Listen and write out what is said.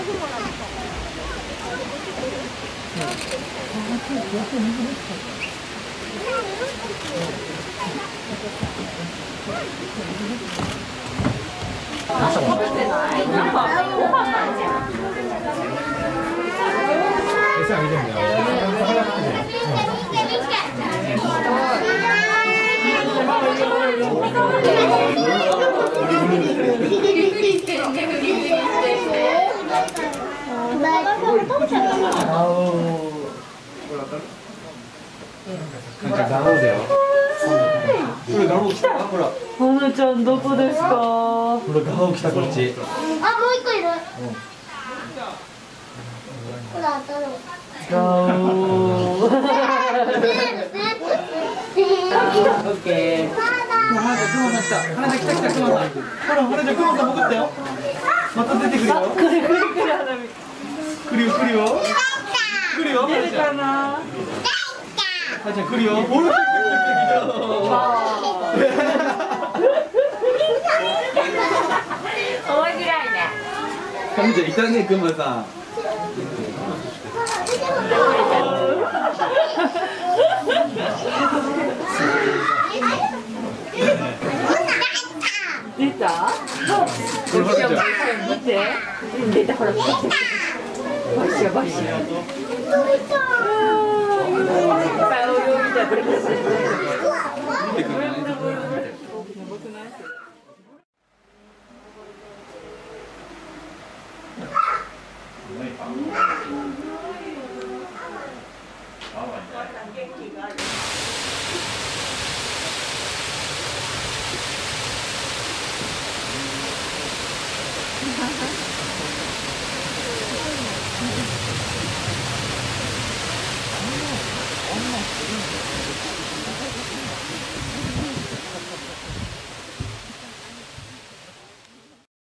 餌あげてんだよ。 はなちゃんどこですか。 ほらガオ来たこっち。 あ、もう一個いる。ほら、当たる。 ガオー。オッケー。 花ちゃん、クマさん来た。花ちゃん来た来た、クマさん。ほら、花ちゃん、クマさん潜ったよ。また出てくるよ。 くるくるくる花火。 来るよ、来るよ。来るよ。 出るかな。 花ちゃん、来るよ。ほら、来た。 面白いね。 花ちゃんいたね、クマさん。 出た？見て。出たほら。バシャバシャ。いっぱい泳いだ。これ。